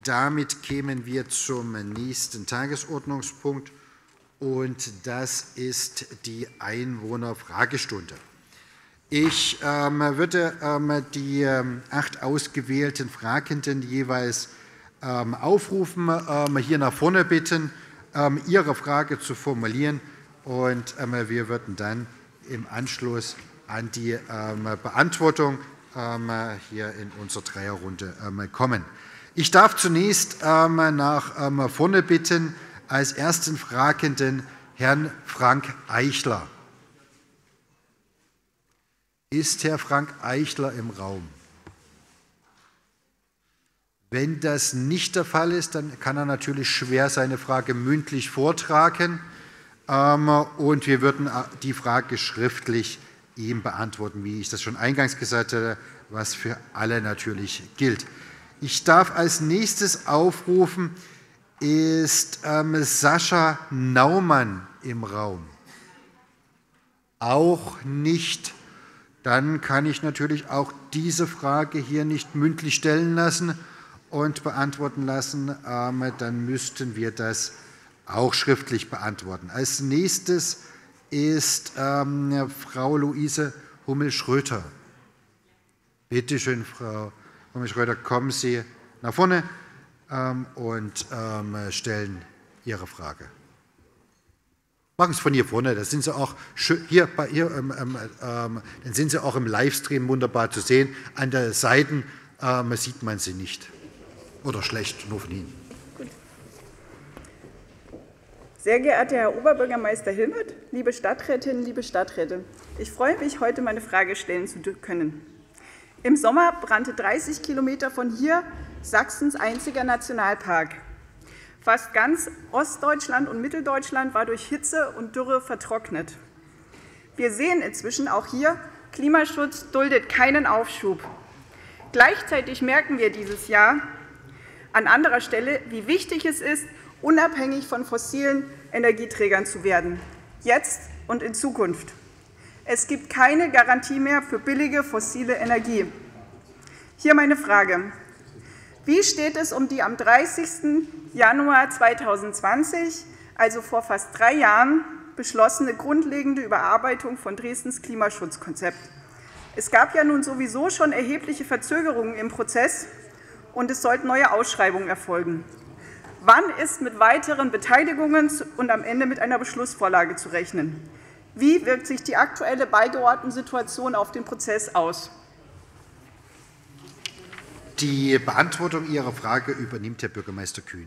Damit kämen wir zum nächsten Tagesordnungspunkt, und das ist die Einwohnerfragestunde. Ich würde die 8 ausgewählten Fragenden jeweils aufrufen, hier nach vorne bitten, ihre Frage zu formulieren, und wir würden dann im Anschluss an die Beantwortung hier in unserer Dreierrunde kommen. Ich darf zunächst nach vorne bitten, als ersten Fragenden Herrn Frank Eichler. Ist Herr Frank Eichler im Raum? Wenn das nicht der Fall ist, dann kann er natürlich schwer seine Frage mündlich vortragen, und wir würden die Frage schriftlich ihm beantworten, wie ich das schon eingangs gesagt hatte, was für alle natürlich gilt. Ich darf als nächstes aufrufen, ist Sascha Naumann im Raum? Auch nicht. Dann kann ich natürlich auch diese Frage hier nicht mündlich stellen lassen und beantworten lassen. Dann müssten wir das auch schriftlich beantworten. Als nächstes ist Frau Luise Hummel-Schröter. Bitte schön, Frau Hummel-Schröter, kommen Sie nach vorne und stellen Ihre Frage. Machen Sie es von hier vorne, da sind Sie auch hier bei ihr, dann sind Sie auch im Livestream wunderbar zu sehen. An der Seite sieht man Sie nicht oder schlecht, nur von Ihnen. Gut. Sehr geehrter Herr Oberbürgermeister Hilmert, liebe Stadträtinnen, liebe Stadträte, ich freue mich, heute meine Frage stellen zu können. Im Sommer brannte 30 Kilometer von hier Sachsens einziger Nationalpark. Fast ganz Ostdeutschland und Mitteldeutschland war durch Hitze und Dürre vertrocknet. Wir sehen inzwischen auch hier, Klimaschutz duldet keinen Aufschub. Gleichzeitig merken wir dieses Jahr an anderer Stelle, wie wichtig es ist, unabhängig von fossilen Energieträgern zu werden, jetzt und in Zukunft. Es gibt keine Garantie mehr für billige fossile Energie. Hier meine Frage. Wie steht es um die am 30. Januar 2020, also vor fast 3 Jahren, beschlossene grundlegende Überarbeitung von Dresdens Klimaschutzkonzept? Es gab ja nun sowieso schon erhebliche Verzögerungen im Prozess, und es sollten neue Ausschreibungen erfolgen. Wann ist mit weiteren Beteiligungen und am Ende mit einer Beschlussvorlage zu rechnen? Wie wirkt sich die aktuelle beigeordnete Situation auf den Prozess aus? Die Beantwortung Ihrer Frage übernimmt Herr Bürgermeister Kühn.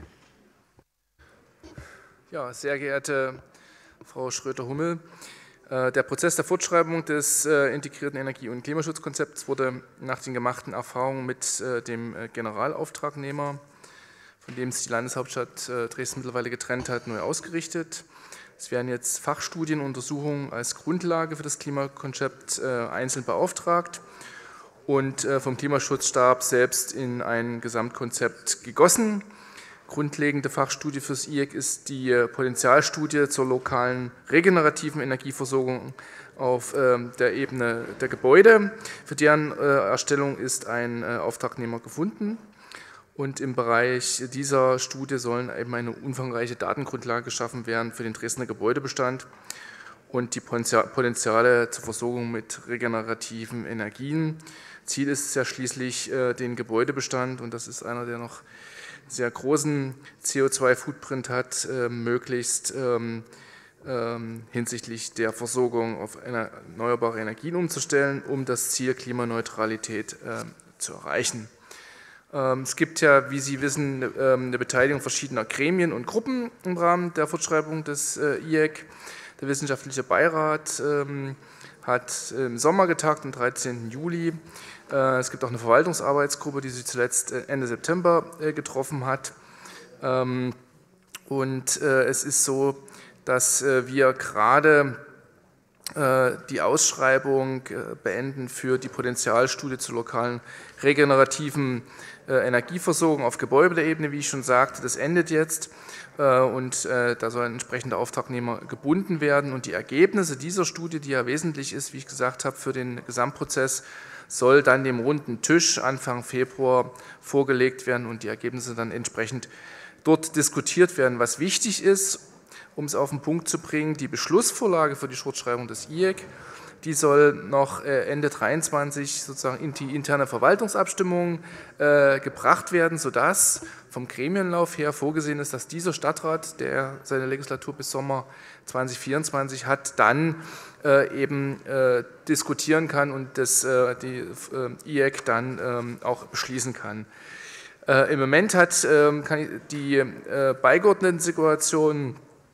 Ja, sehr geehrte Frau Schröter-Hummel, der Prozess der Fortschreibung des integrierten Energie- und Klimaschutzkonzepts wurde nach den gemachten Erfahrungen mit dem Generalauftragnehmer, von dem sich die Landeshauptstadt Dresden mittlerweile getrennt hat, neu ausgerichtet. Es werden jetzt Fachstudienuntersuchungen als Grundlage für das Klimakonzept einzeln beauftragt und vom Klimaschutzstab selbst in ein Gesamtkonzept gegossen. Grundlegende Fachstudie für das IEC ist die Potenzialstudie zur lokalen regenerativen Energieversorgung auf der Ebene der Gebäude. Für deren Erstellung ist ein Auftragnehmer gefunden. Und im Bereich dieser Studie sollen eben eine umfangreiche Datengrundlage geschaffen werden für den Dresdner Gebäudebestand und die Potenziale zur Versorgung mit regenerativen Energien. Ziel ist es ja schließlich, den Gebäudebestand, und das ist einer, der noch sehr großen CO2-Footprint hat, möglichst hinsichtlich der Versorgung auf erneuerbare Energien umzustellen, um das Ziel Klimaneutralität zu erreichen. Es gibt ja, wie Sie wissen, eine Beteiligung verschiedener Gremien und Gruppen im Rahmen der Fortschreibung des IEC. Der Wissenschaftliche Beirat hat im Sommer getagt, am 13. Juli. Es gibt auch eine Verwaltungsarbeitsgruppe, die sich zuletzt Ende September getroffen hat. Und es ist so, dass wir gerade die Ausschreibung beenden für die Potenzialstudie zur lokalen regenerativen Energieversorgung auf Gebäudeebene, wie ich schon sagte. Das endet jetzt, und da soll ein entsprechender Auftragnehmer gebunden werden. Und die Ergebnisse dieser Studie, die ja wesentlich ist, wie ich gesagt habe, für den Gesamtprozess, soll dann dem runden Tisch Anfang Februar vorgelegt werden und die Ergebnisse dann entsprechend dort diskutiert werden. Was wichtig ist, um es auf den Punkt zu bringen, die Beschlussvorlage für die Shortschreibung des IEC, die soll noch Ende 2023 sozusagen in die interne Verwaltungsabstimmung gebracht werden, sodass vom Gremienlauf her vorgesehen ist, dass dieser Stadtrat, der seine Legislatur bis Sommer 2024 hat, dann eben diskutieren kann und die IEC dann auch beschließen kann. Im Moment hat die beigeordneten Situation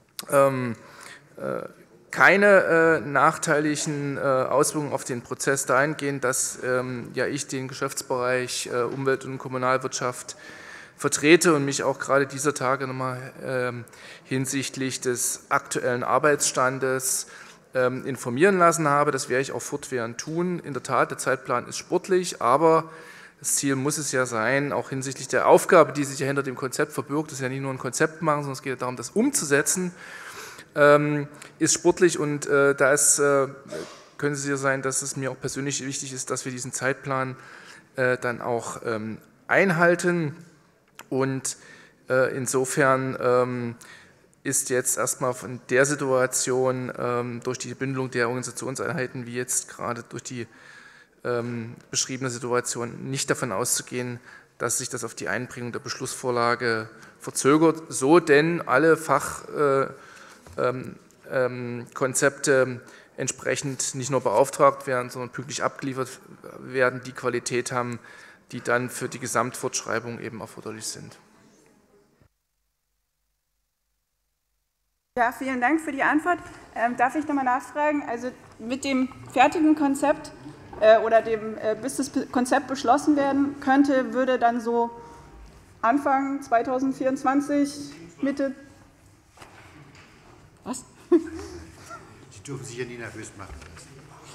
keine nachteiligen Auswirkungen auf den Prozess dahingehend, dass ja ich den Geschäftsbereich Umwelt- und Kommunalwirtschaft vertrete und mich auch gerade dieser Tage nochmal hinsichtlich des aktuellen Arbeitsstandes informieren lassen habe. Das werde ich auch fortwährend tun. In der Tat, der Zeitplan ist sportlich, aber das Ziel muss es ja sein, auch hinsichtlich der Aufgabe, die sich ja hinter dem Konzept verbirgt, das ist ja nicht nur ein Konzept machen, sondern es geht darum, das umzusetzen, ist sportlich und da können Sie sicher sein, dass es mir auch persönlich wichtig ist, dass wir diesen Zeitplan dann auch einhalten und insofern ist jetzt erstmal von der Situation durch die Bündelung der Organisationseinheiten, wie jetzt gerade durch die beschriebene Situation, nicht davon auszugehen, dass sich das auf die Einbringung der Beschlussvorlage verzögert, so denn alle Fachkonzepte entsprechend nicht nur beauftragt werden, sondern pünktlich abgeliefert werden, die Qualität haben, die dann für die Gesamtfortschreibung eben erforderlich sind. Ja, vielen Dank für die Antwort. Darf ich nochmal nachfragen? Also mit dem fertigen Konzept oder bis das Konzept beschlossen werden könnte, würde dann so Anfang 2024, Mitte. Was? Sie dürfen sich ja nie nervös machen lassen.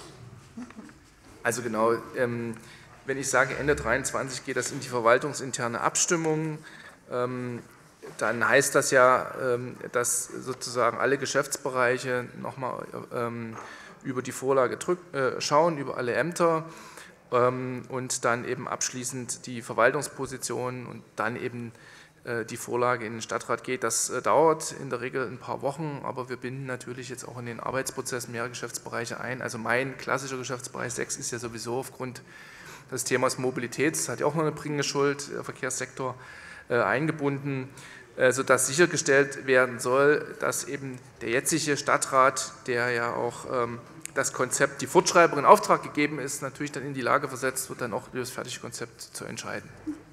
Also genau, wenn ich sage Ende 2023 geht das in die verwaltungsinterne Abstimmung, dann heißt das ja, dass sozusagen alle Geschäftsbereiche nochmal über die Vorlage schauen, über alle Ämter und dann eben abschließend die Verwaltungspositionen und dann eben die Vorlage in den Stadtrat geht. Das dauert in der Regel ein paar Wochen, aber wir binden natürlich jetzt auch in den Arbeitsprozess mehrere Geschäftsbereiche ein. Also mein klassischer Geschäftsbereich 6 ist ja sowieso aufgrund des Themas Mobilität, das hat ja auch noch eine bringende Schuld, der Verkehrssektor eingebunden, sodass sichergestellt werden soll, dass eben der jetzige Stadtrat, der ja auch das Konzept, die Fortschreibung in Auftrag gegeben ist, natürlich dann in die Lage versetzt wird, dann auch über das fertige Konzept zu entscheiden.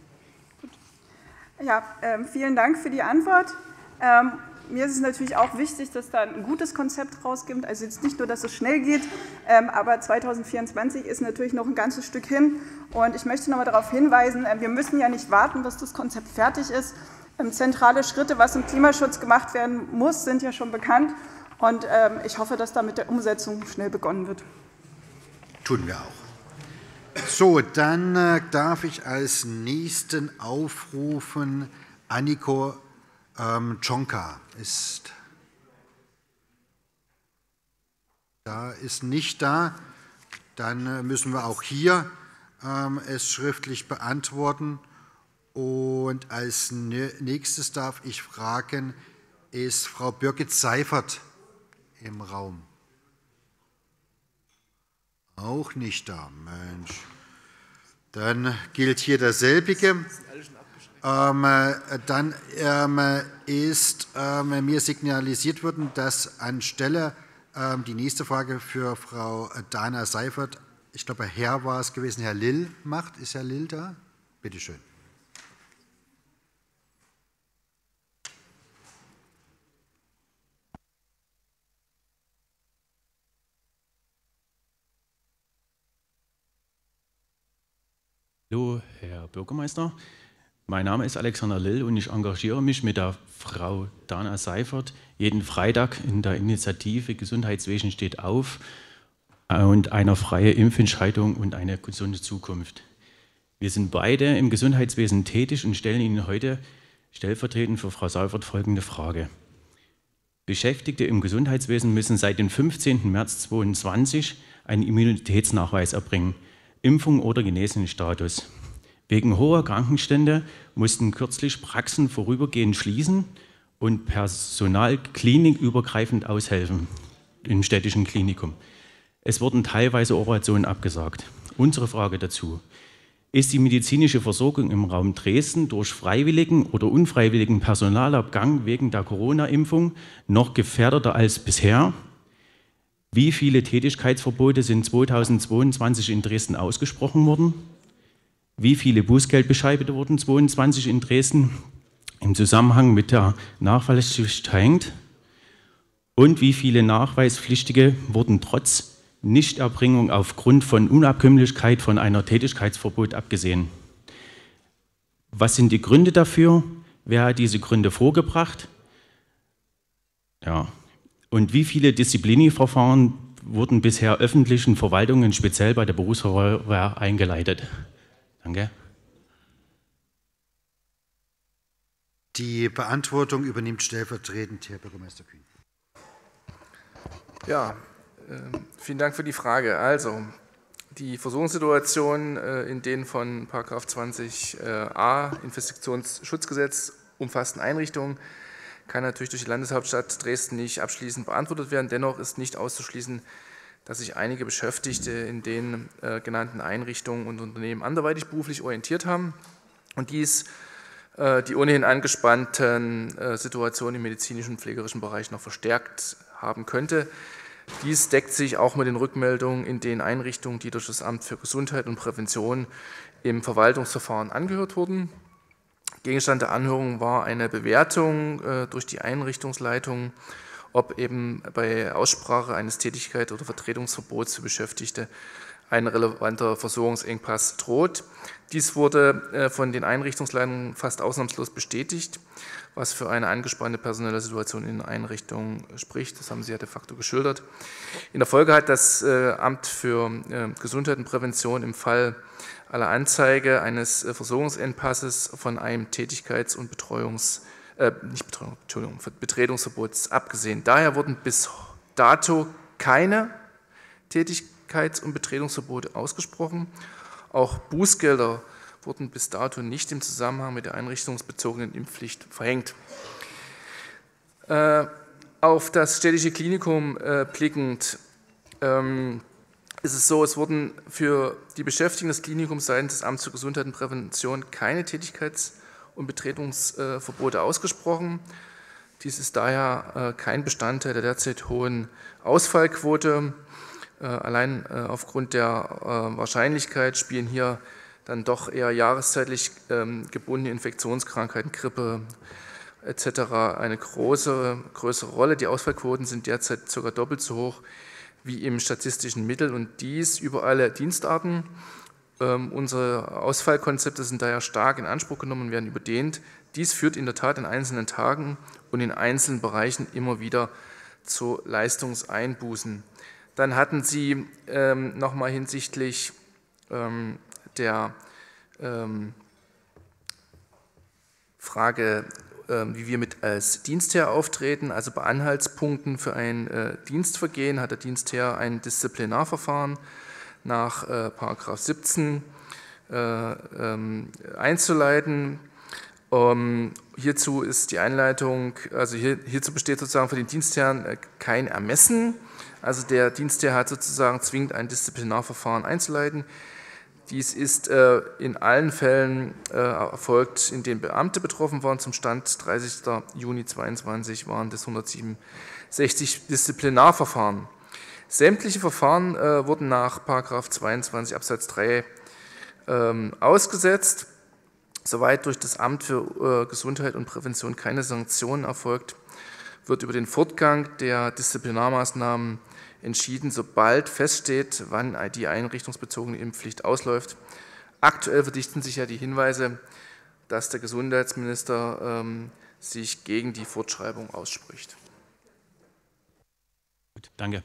Ja, vielen Dank für die Antwort. Mir ist es natürlich auch wichtig, dass da ein gutes Konzept rauskommt. Also jetzt nicht nur, dass es schnell geht, aber 2024 ist natürlich noch ein ganzes Stück hin. Und ich möchte noch mal darauf hinweisen, wir müssen ja nicht warten, bis das Konzept fertig ist. Zentrale Schritte, was im Klimaschutz gemacht werden muss, sind ja schon bekannt. Und ich hoffe, dass da mit der Umsetzung schnell begonnen wird. Tun wir auch. So, dann darf ich als Nächsten aufrufen Anniko Czonka. Ist nicht da. Dann müssen wir auch hier es schriftlich beantworten. Und als Nächstes darf ich fragen, ist Frau Birgit Seifert im Raum? Auch nicht da, Mensch. Dann gilt hier dasselbige. Dann ist mir signalisiert worden, dass anstelle die nächste Frage für Frau Dana Seifert, ich glaube, Herr war es gewesen, Herr Lill macht. Ist Herr Lill da? Bitte schön. Hallo, Herr Bürgermeister. Mein Name ist Alexander Lill und ich engagiere mich mit der Frau Dana Seifert jeden Freitag in der Initiative Gesundheitswesen steht auf und eine freie Impfentscheidung und eine gesunde Zukunft. Wir sind beide im Gesundheitswesen tätig und stellen Ihnen heute stellvertretend für Frau Seifert folgende Frage. Beschäftigte im Gesundheitswesen müssen seit dem 15. März 2022 einen Immunitätsnachweis erbringen. Impfung oder Genesenenstatus. Wegen hoher Krankenstände mussten kürzlich Praxen vorübergehend schließen und Personal klinikübergreifend aushelfen im städtischen Klinikum. Es wurden teilweise Operationen abgesagt. Unsere Frage dazu: Ist die medizinische Versorgung im Raum Dresden durch freiwilligen oder unfreiwilligen Personalabgang wegen der Corona-Impfung noch gefährdeter als bisher? Wie viele Tätigkeitsverbote sind 2022 in Dresden ausgesprochen worden? Wie viele Bußgeldbescheide wurden 2022 in Dresden im Zusammenhang mit der Nachweispflicht verhängt? Und wie viele Nachweispflichtige wurden trotz Nichterbringung aufgrund von Unabkömmlichkeit von einer Tätigkeitsverbot abgesehen? Was sind die Gründe dafür? Wer hat diese Gründe vorgebracht? Ja. Und wie viele Disziplinarverfahren wurden bisher öffentlichen Verwaltungen, speziell bei der Berufsfeuerwehr, eingeleitet? Danke. Die Beantwortung übernimmt stellvertretend Herr Bürgermeister Kühn. Ja, vielen Dank für die Frage. Also, die Versorgungssituation in den von § 20a Infektionsschutzgesetz umfassten Einrichtungen kann natürlich durch die Landeshauptstadt Dresden nicht abschließend beantwortet werden. Dennoch ist nicht auszuschließen, dass sich einige Beschäftigte in den genannten Einrichtungen und Unternehmen anderweitig beruflich orientiert haben und dies die ohnehin angespannten Situationen im medizinischen und pflegerischen Bereich noch verstärkt haben könnte. Dies deckt sich auch mit den Rückmeldungen in den Einrichtungen, die durch das Amt für Gesundheit und Prävention im Verwaltungsverfahren angehört wurden. Gegenstand der Anhörung war eine Bewertung durch die Einrichtungsleitung, ob eben bei Aussprache eines Tätigkeits- oder Vertretungsverbots für Beschäftigte ein relevanter Versorgungsengpass droht. Dies wurde von den Einrichtungsleitungen fast ausnahmslos bestätigt, was für eine angespannte personelle Situation in den Einrichtungen spricht. Das haben Sie ja de facto geschildert. In der Folge hat das Amt für Gesundheit und Prävention im Fall aller Anzeige eines Versorgungsengpasses von einem Tätigkeits- und Betretungsverbots abgesehen. Daher wurden bis dato keine Tätigkeits- und Betretungsverbote ausgesprochen. Auch Bußgelder wurden bis dato nicht im Zusammenhang mit der einrichtungsbezogenen Impfpflicht verhängt. Auf das städtische Klinikum blickend ist es so, es wurden für die Beschäftigten des Klinikums seitens des Amts für Gesundheit und Prävention keine Tätigkeits- und Betretungsverbote ausgesprochen. Dies ist daher kein Bestandteil der derzeit hohen Ausfallquote. Allein aufgrund der Wahrscheinlichkeit spielen hier dann doch eher jahreszeitlich gebundene Infektionskrankheiten, Grippe etc. eine größere Rolle. Die Ausfallquoten sind derzeit ca. doppelt so hoch wie im statistischen Mittel und dies über alle Dienstarten. Unsere Ausfallkonzepte sind daher stark in Anspruch genommen und werden überdehnt. Dies führt in der Tat an einzelnen Tagen und in einzelnen Bereichen immer wieder zu Leistungseinbußen. Dann hatten Sie nochmal hinsichtlich der Frage, wie wir als Dienstherr auftreten, also bei Anhaltspunkten für ein Dienstvergehen hat der Dienstherr ein Disziplinarverfahren nach § 17 einzuleiten. Hierzu ist die Einleitung, also hierzu besteht sozusagen für den Dienstherrn kein Ermessen. Also der Dienstherr hat sozusagen zwingend ein Disziplinarverfahren einzuleiten. Dies ist in allen Fällen erfolgt, in denen Beamte betroffen waren. Zum Stand 30. Juni 2022 waren das 167 Disziplinarverfahren. Sämtliche Verfahren wurden nach § 22 Absatz 3 ausgesetzt. Soweit durch das Amt für Gesundheit und Prävention keine Sanktionen erfolgt, wird über den Fortgang der Disziplinarmaßnahmen entschieden, sobald feststeht, wann die einrichtungsbezogene Impfpflicht ausläuft. Aktuell verdichten sich ja die Hinweise, dass der Gesundheitsminister sich gegen die Fortschreibung ausspricht. Gut, danke.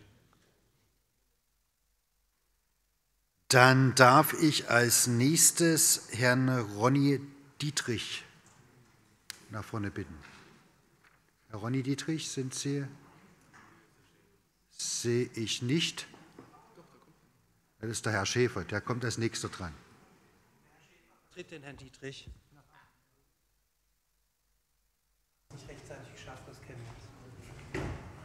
Dann darf ich als nächstes Herrn Ronny Dietrich nach vorne bitten. Herr Ronny Dietrich, sind Sie? Sehe ich nicht. Das ist der Herr Schäfer, der kommt als Nächster dran. Tritt den Herrn Dietrich. Nicht rechtzeitig geschafft, das kennen wir.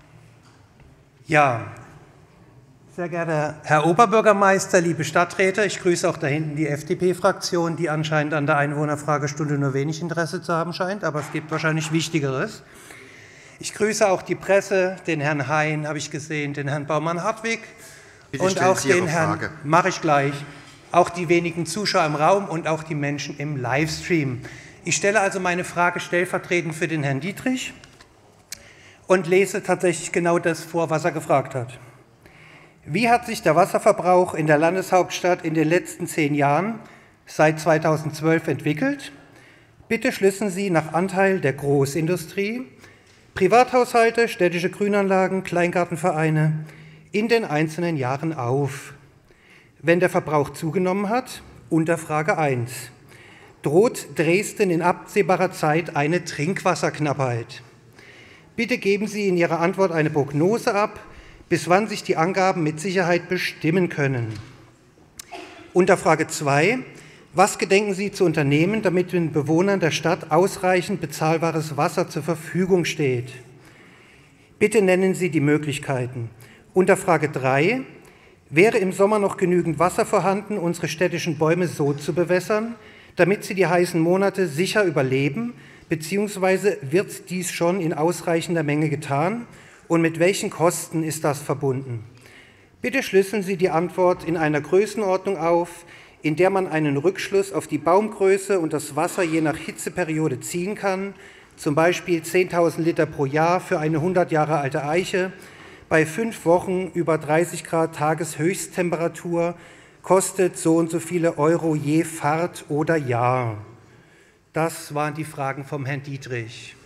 Ja, sehr geehrter Herr Oberbürgermeister, liebe Stadträte, ich grüße auch da hinten die FDP-Fraktion, die anscheinend an der Einwohnerfragestunde nur wenig Interesse zu haben scheint, aber es gibt wahrscheinlich Wichtigeres. Ich grüße auch die Presse, den Herrn Hein habe ich gesehen, den Herrn Baumann-Hartwig und auch den Herrn, mache ich gleich, auch die wenigen Zuschauer im Raum und auch die Menschen im Livestream. Ich stelle also meine Frage stellvertretend für den Herrn Dietrich und lese tatsächlich genau das vor, was er gefragt hat. Wie hat sich der Wasserverbrauch in der Landeshauptstadt in den letzten 10 Jahren seit 2012 entwickelt? Bitte schlüssen Sie nach Anteil der Großindustrie, Privathaushalte, städtische Grünanlagen, Kleingartenvereine in den einzelnen Jahren auf. Wenn der Verbrauch zugenommen hat, unter Frage 1, droht Dresden in absehbarer Zeit eine Trinkwasserknappheit? Bitte geben Sie in Ihrer Antwort eine Prognose ab, bis wann sich die Angaben mit Sicherheit bestimmen können. Unter Frage 2, was gedenken Sie zu unternehmen, damit den Bewohnern der Stadt ausreichend bezahlbares Wasser zur Verfügung steht? Bitte nennen Sie die Möglichkeiten. Unter Frage 3, wäre im Sommer noch genügend Wasser vorhanden, unsere städtischen Bäume so zu bewässern, damit sie die heißen Monate sicher überleben, beziehungsweise wird dies schon in ausreichender Menge getan? Und mit welchen Kosten ist das verbunden? Bitte schlüsseln Sie die Antwort in einer Größenordnung auf, in der man einen Rückschluss auf die Baumgröße und das Wasser je nach Hitzeperiode ziehen kann, zum Beispiel 10.000 Liter pro Jahr für eine 100 Jahre alte Eiche, bei 5 Wochen über 30 Grad Tageshöchsttemperatur kostet so und so viele Euro je Fahrt oder Jahr. Das waren die Fragen vom Herrn Dietrich.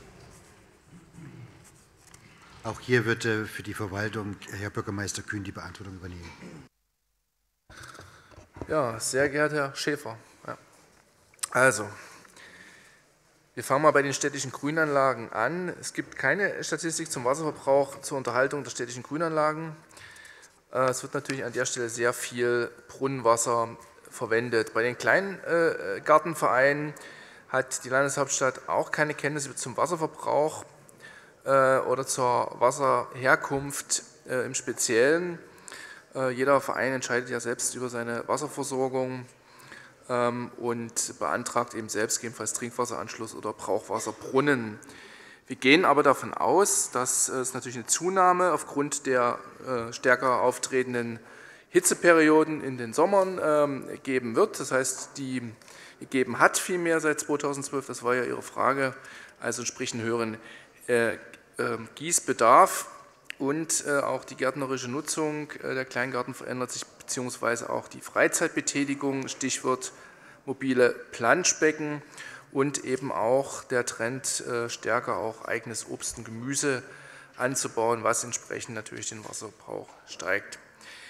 Auch hier wird für die Verwaltung Herr Bürgermeister Kühn die Beantwortung übernehmen. Ja, sehr geehrter Herr Schäfer. Ja. Also, wir fangen mal bei den städtischen Grünanlagen an. Es gibt keine Statistik zum Wasserverbrauch zur Unterhaltung der städtischen Grünanlagen. Es wird natürlich an der Stelle sehr viel Brunnenwasser verwendet. Bei den kleinen Gartenvereinen hat die Landeshauptstadt auch keine Kenntnisse zum Wasserverbrauch oder zur Wasserherkunft im Speziellen. Jeder Verein entscheidet ja selbst über seine Wasserversorgung und beantragt eben selbst gegebenenfalls Trinkwasseranschluss oder Brauchwasserbrunnen. Wir gehen aber davon aus, dass es natürlich eine Zunahme aufgrund der stärker auftretenden Hitzeperioden in den Sommern geben wird. Das heißt, die gegeben hat vielmehr seit 2012, das war ja Ihre Frage, also sprich einen höheren Gießbedarf und auch die gärtnerische Nutzung der Kleingarten verändert sich, beziehungsweise auch die Freizeitbetätigung, Stichwort mobile Planschbecken und eben auch der Trend, stärker auch eigenes Obst und Gemüse anzubauen, was entsprechend natürlich den Wasserverbrauch steigt.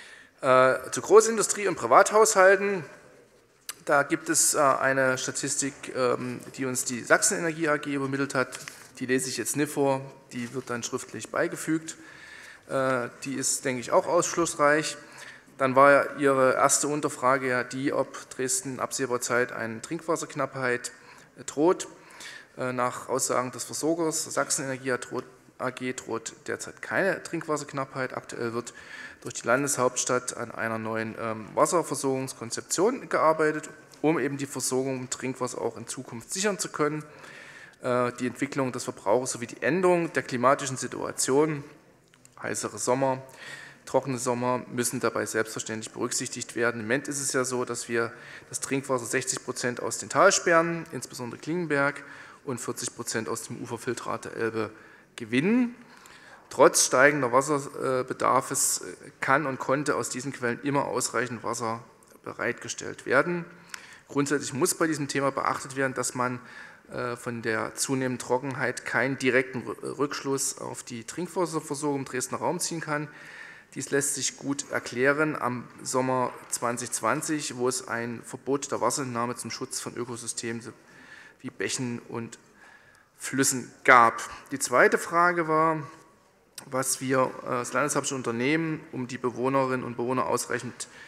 Zu Großindustrie und Privathaushalten, da gibt es eine Statistik, die uns die Sachsenenergie AG übermittelt hat. Die lese ich jetzt nicht vor, die wird dann schriftlich beigefügt. Die ist, denke ich, auch aufschlussreich. Dann war ja Ihre erste Unterfrage ja die, ob Dresden in absehbarer Zeit eine Trinkwasserknappheit droht. Nach Aussagen des Versorgers der Sachsenenergie AG droht derzeit keine Trinkwasserknappheit. Aktuell wird durch die Landeshauptstadt an einer neuen Wasserversorgungskonzeption gearbeitet, um eben die Versorgung mit Trinkwasser auch in Zukunft sichern zu können. Die Entwicklung des Verbrauchs sowie die Änderung der klimatischen Situation, heißere Sommer, trockene Sommer, müssen dabei selbstverständlich berücksichtigt werden. Im Moment ist es ja so, dass wir das Trinkwasser 60% aus den Talsperren, insbesondere Klingenberg, und 40% aus dem Uferfiltrat der Elbe gewinnen. Trotz steigender Wasserbedarfs kann und konnte aus diesen Quellen immer ausreichend Wasser bereitgestellt werden. Grundsätzlich muss bei diesem Thema beachtet werden, dass man von der zunehmenden Trockenheit keinen direkten Rückschluss auf die Trinkwasserversorgung im Dresdner Raum ziehen kann. Dies lässt sich gut erklären am Sommer 2020, wo es ein Verbot der Wasserentnahme zum Schutz von Ökosystemen wie Bächen und Flüssen gab. Die zweite Frage war, was wir als Landeshauptstadt unternehmen, um die Bewohnerinnen und Bewohner ausreichend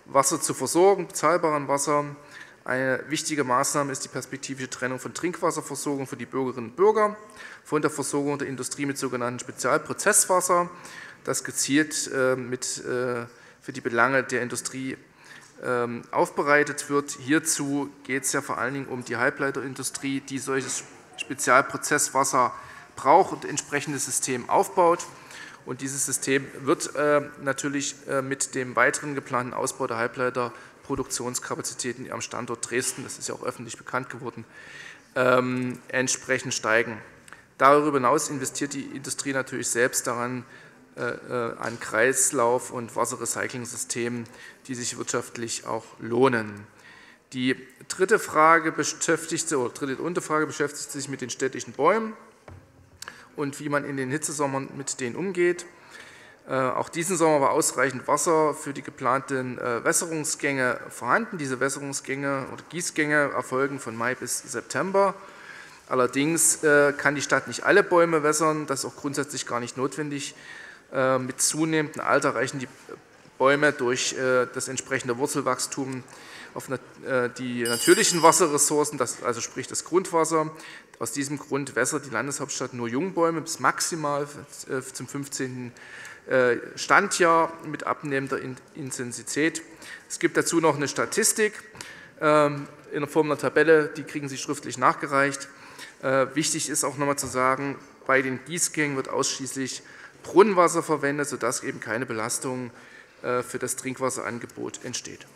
Wasser zu versorgen, bezahlbarem Wasser. Eine wichtige Maßnahme ist die perspektivische Trennung von Trinkwasserversorgung für die Bürgerinnen und Bürger von der Versorgung der Industrie mit sogenanntem Spezialprozesswasser, das gezielt für die Belange der Industrie aufbereitet wird. Hierzu geht es ja vor allen Dingen um die Halbleiterindustrie, die solches Spezialprozesswasser braucht und ein entsprechendes System aufbaut. Und dieses System wird natürlich mit dem weiteren geplanten Ausbau der Halbleiterproduktionskapazitäten am Standort Dresden, das ist ja auch öffentlich bekannt geworden, entsprechend steigen. Darüber hinaus investiert die Industrie natürlich selbst daran, an Kreislauf- und Wasserrecycling-Systemen, die sich wirtschaftlich auch lohnen. Die dritte Unterfrage beschäftigt sich mit den städtischen Bäumen und wie man in den Hitzesommern mit denen umgeht. Auch diesen Sommer war ausreichend Wasser für die geplanten Wässerungsgänge vorhanden. Diese Wässerungsgänge oder Gießgänge erfolgen von Mai bis September. Allerdings kann die Stadt nicht alle Bäume wässern, das ist auch grundsätzlich gar nicht notwendig. Mit zunehmendem Alter reichen die Bäume durch das entsprechende Wurzelwachstum auf die natürlichen Wasserressourcen, also sprich das Grundwasser. Aus diesem Grund wässert die Landeshauptstadt nur Jungbäume bis maximal zum 15. Standjahr mit abnehmender Intensität. Es gibt dazu noch eine Statistik in der Form einer Tabelle, die kriegen Sie schriftlich nachgereicht. Wichtig ist auch nochmal zu sagen, bei den Gießgängen wird ausschließlich Brunnenwasser verwendet, sodass eben keine Belastung für das Trinkwasserangebot entsteht.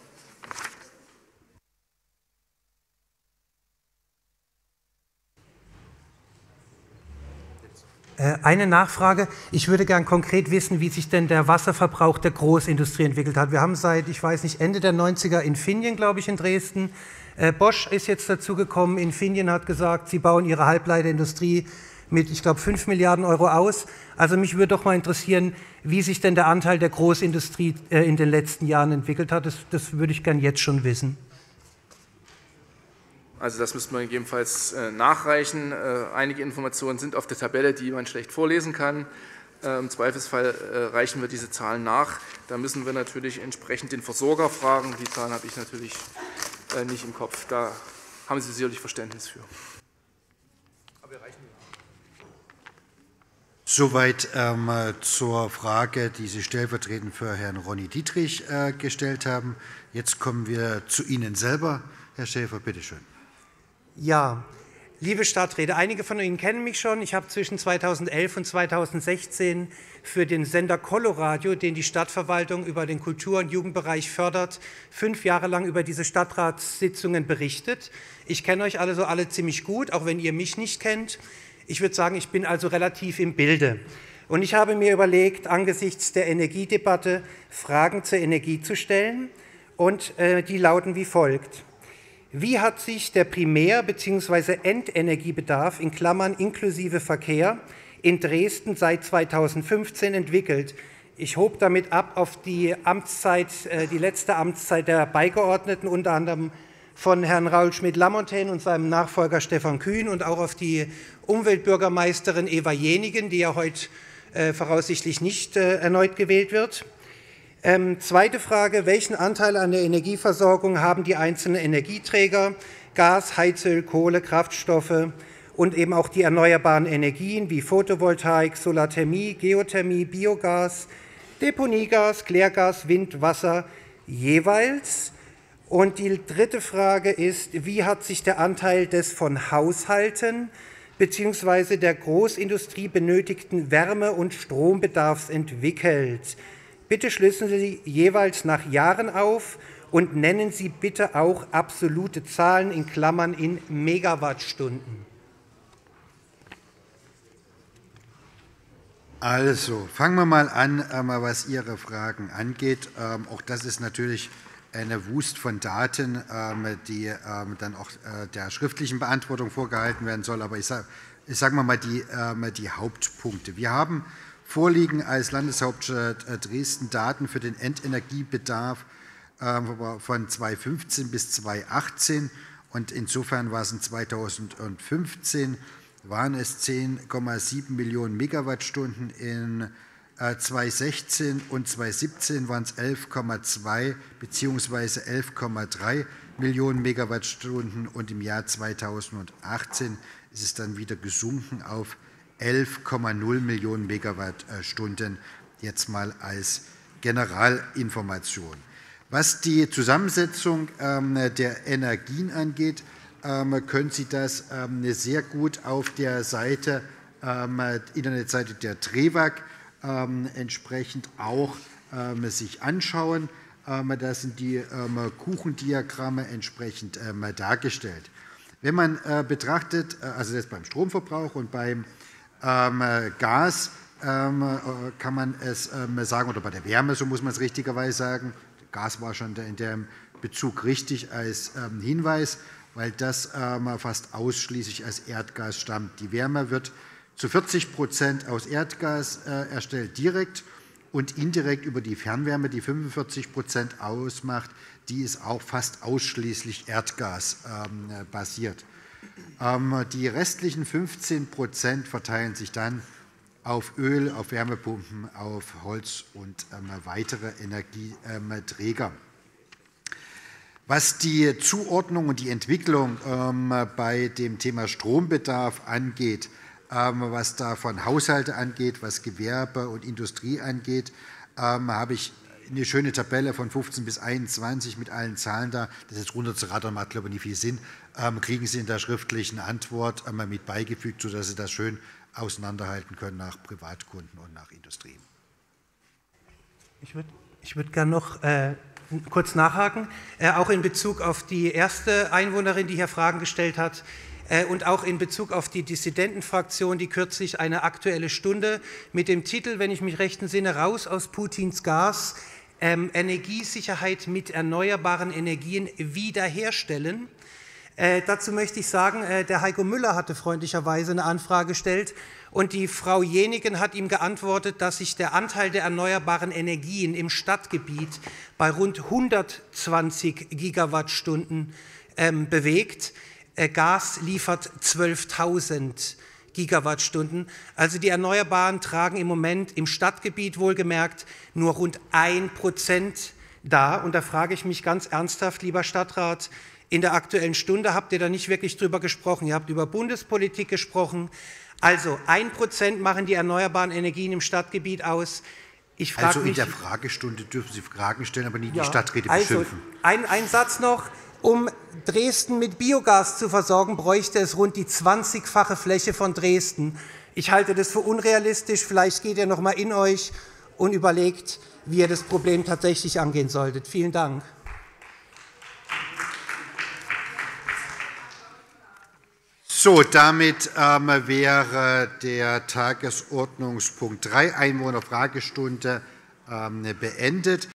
Eine Nachfrage. Ich würde gern konkret wissen, wie sich denn der Wasserverbrauch der Großindustrie entwickelt hat. Wir haben seit, ich weiß nicht, Ende der 90er Infineon, glaube ich, in Dresden. Bosch ist jetzt dazugekommen. Infineon hat gesagt, sie bauen ihre Halbleiterindustrie mit, ich glaube, 5 Milliarden Euro aus. Also mich würde doch mal interessieren, wie sich denn der Anteil der Großindustrie in den letzten Jahren entwickelt hat. Das würde ich gern jetzt schon wissen. Also das müsste man gegebenenfalls nachreichen. Einige Informationen sind auf der Tabelle, die man schlecht vorlesen kann. Im Zweifelsfall reichen wir diese Zahlen nach. Da müssen wir natürlich entsprechend den Versorger fragen. Die Zahlen habe ich natürlich nicht im Kopf. Da haben Sie sicherlich Verständnis für. Aber wir reichen die. Soweit zur Frage, die Sie stellvertretend für Herrn Ronny Dietrich gestellt haben. Jetzt kommen wir zu Ihnen selber. Herr Schäfer, bitte schön. Ja, liebe Stadträte, einige von Ihnen kennen mich schon. Ich habe zwischen 2011 und 2016 für den Sender Coloradio, den die Stadtverwaltung über den Kultur- und Jugendbereich fördert, 5 Jahre lang über diese Stadtratssitzungen berichtet. Ich kenne euch alle ziemlich gut, auch wenn ihr mich nicht kennt. Ich würde sagen, ich bin also relativ im Bilde. Und ich habe mir überlegt, angesichts der Energiedebatte Fragen zur Energie zu stellen. Und die lauten wie folgt. Wie hat sich der Primär- bzw. Endenergiebedarf in Klammern inklusive Verkehr in Dresden seit 2015 entwickelt? Ich hob damit ab auf die letzte Amtszeit der Beigeordneten, unter anderem von Herrn Raul Schmidt-Lamontaine und seinem Nachfolger Stefan Kühn und auch auf die Umweltbürgermeisterin Eva Jenigen, die ja heute voraussichtlich nicht erneut gewählt wird. Zweite Frage, welchen Anteil an der Energieversorgung haben die einzelnen Energieträger, Gas, Heizöl, Kohle, Kraftstoffe und eben auch die erneuerbaren Energien wie Photovoltaik, Solarthermie, Geothermie, Biogas, Deponiegas, Klärgas, Wind, Wasser jeweils? Und die dritte Frage ist, wie hat sich der Anteil des von Haushalten bzw. der Großindustrie benötigten Wärme- und Strombedarfs entwickelt? Bitte schlüsseln Sie jeweils nach Jahren auf und nennen Sie bitte auch absolute Zahlen in Klammern in Megawattstunden. Also, fangen wir mal an, was Ihre Fragen angeht. Auch das ist natürlich eine Wust von Daten, die dann auch der schriftlichen Beantwortung vorgehalten werden soll. Aber ich sage mal die Hauptpunkte. Wir haben vorliegen als Landeshauptstadt Dresden Daten für den Endenergiebedarf von 2015 bis 2018 und insofern war es in 2015 waren es 10,7 Millionen Megawattstunden in 2016 und 2017 waren es 11,2 bzw. 11,3 Millionen Megawattstunden und im Jahr 2018 ist es dann wieder gesunken auf 11,0 Millionen Megawattstunden, jetzt mal als Generalinformation. Was die Zusammensetzung der Energien angeht, können Sie das sehr gut auf der Internetseite der TREWAG entsprechend auch sich anschauen. Da sind die Kuchendiagramme entsprechend dargestellt. Wenn man betrachtet, also das beim Stromverbrauch und beim Gas, kann man es sagen, oder bei der Wärme, so muss man es richtigerweise sagen. Gas war schon in dem Bezug richtig als Hinweis, weil das fast ausschließlich aus Erdgas stammt. Die Wärme wird zu 40% aus Erdgas erstellt, direkt und indirekt über die Fernwärme, die 45% ausmacht. Die ist auch fast ausschließlich Erdgas basiert. Die restlichen 15% verteilen sich dann auf Öl, auf Wärmepumpen, auf Holz und weitere Energieträger. Was die Zuordnung und die Entwicklung bei dem Thema Strombedarf angeht, was da von Haushalte angeht, was Gewerbe und Industrie angeht, habe ich eine schöne Tabelle von 15 bis 21 mit allen Zahlen da. Das ist jetzt runterzurattern, macht glaube ich nicht viel Sinn. Kriegen Sie in der schriftlichen Antwort mit beigefügt, sodass Sie das schön auseinanderhalten können nach Privatkunden und nach Industrie. Ich würde gerne noch kurz nachhaken, auch in Bezug auf die erste Einwohnerin, die hier Fragen gestellt hat, und auch in Bezug auf die Dissidentenfraktion, die kürzlich eine Aktuelle Stunde mit dem Titel, wenn ich mich recht entsinne, Raus aus Putins Gas, Energiesicherheit mit erneuerbaren Energien wiederherstellen. Dazu möchte ich sagen, der Heiko Müller hatte freundlicherweise eine Anfrage gestellt und die Frau Jenigen hat ihm geantwortet, dass sich der Anteil der erneuerbaren Energien im Stadtgebiet bei rund 120 Gigawattstunden bewegt. Gas liefert 12.000 Gigawattstunden. Also die Erneuerbaren tragen im Moment im Stadtgebiet wohlgemerkt nur rund 1% dar. Und da frage ich mich ganz ernsthaft, lieber Stadtrat, in der Aktuellen Stunde habt ihr da nicht wirklich drüber gesprochen. Ihr habt über Bundespolitik gesprochen. Also 1% machen die erneuerbaren Energien im Stadtgebiet aus. Ich frage also in mich, der Fragestunde dürfen Sie Fragen stellen, aber nicht die Stadträte beschimpfen. Also ein Satz noch. Um Dresden mit Biogas zu versorgen, bräuchte es rund die 20-fache Fläche von Dresden. Ich halte das für unrealistisch. Vielleicht geht ihr noch mal in euch und überlegt, wie ihr das Problem tatsächlich angehen solltet. Vielen Dank. So, damit wäre der Tagesordnungspunkt 3, Einwohnerfragestunde, beendet.